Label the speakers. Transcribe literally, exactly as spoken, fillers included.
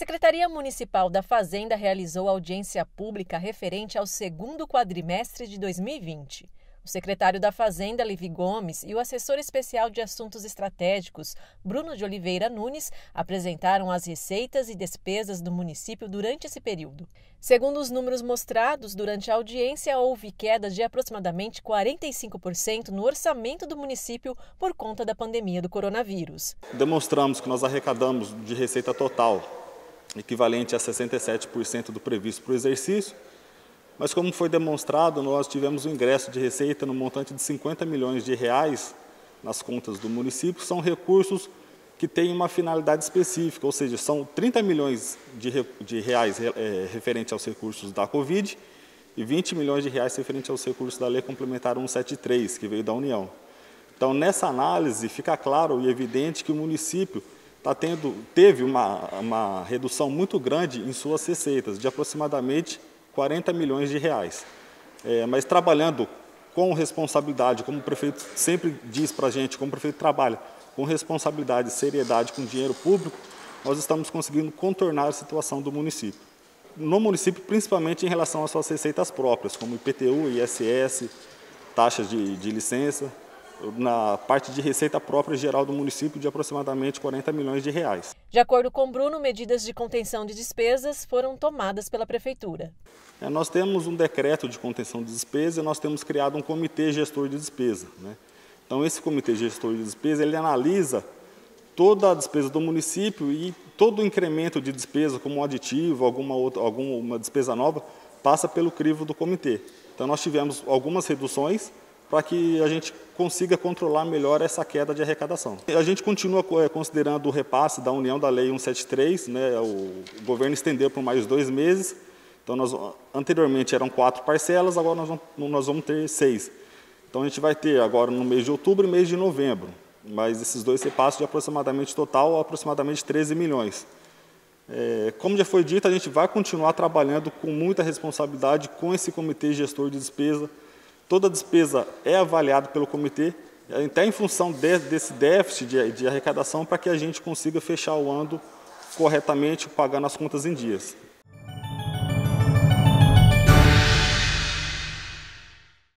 Speaker 1: Secretaria Municipal da Fazenda realizou audiência pública referente ao segundo quadrimestre de dois mil e vinte. O secretário da Fazenda, Levi Gomes, e o assessor especial de assuntos estratégicos, Bruno de Oliveira Nunes, apresentaram as receitas e despesas do município durante esse período. Segundo os números mostrados durante a audiência, houve queda de aproximadamente quarenta e cinco por cento no orçamento do município por conta da pandemia do coronavírus.
Speaker 2: Demonstramos que nós arrecadamos de receita total, equivalente a sessenta e sete por cento do previsto para o exercício, mas como foi demonstrado, nós tivemos um ingresso de receita no montante de cinquenta milhões de reais nas contas do município, são recursos que têm uma finalidade específica, ou seja, são trinta milhões de, de reais é, referente aos recursos da Covid e vinte milhões de reais referente aos recursos da Lei Complementar cento e setenta e três, que veio da União. Então, nessa análise, fica claro e evidente que o município tá tendo, teve uma, uma redução muito grande em suas receitas, de aproximadamente quarenta milhões de reais. É, mas trabalhando com responsabilidade, como o prefeito sempre diz para a gente, como o prefeito trabalha, com responsabilidade, seriedade, com dinheiro público, nós estamos conseguindo contornar a situação do município. No município, principalmente em relação às suas receitas próprias, como I P T U, I S S, taxas de, de licença, na parte de receita própria geral do município de aproximadamente quarenta milhões de reais.
Speaker 1: De acordo com Bruno, medidas de contenção de despesas foram tomadas pela Prefeitura.
Speaker 2: É, nós temos um decreto de contenção de despesas e nós temos criado um comitê gestor de despesa, né? Então, esse comitê gestor de despesa, ele analisa toda a despesa do município e todo o incremento de despesa, como um aditivo, alguma, outra, alguma despesa nova, passa pelo crivo do comitê. Então, nós tivemos algumas reduções para que a gente consiga controlar melhor essa queda de arrecadação. A gente continua considerando o repasse da União da Lei cento e setenta e três, né, o governo estendeu por mais dois meses, então nós, anteriormente eram quatro parcelas, agora nós vamos, nós vamos ter seis. Então a gente vai ter agora no mês de outubro e mês de novembro, mas esses dois repasses de aproximadamente total, aproximadamente treze milhões. É, como já foi dito, a gente vai continuar trabalhando com muita responsabilidade com esse comitê gestor de despesa. Toda despesa é avaliada pelo comitê, até em função de, desse déficit de, de arrecadação, para que a gente consiga fechar o ano corretamente, pagando as contas em dias.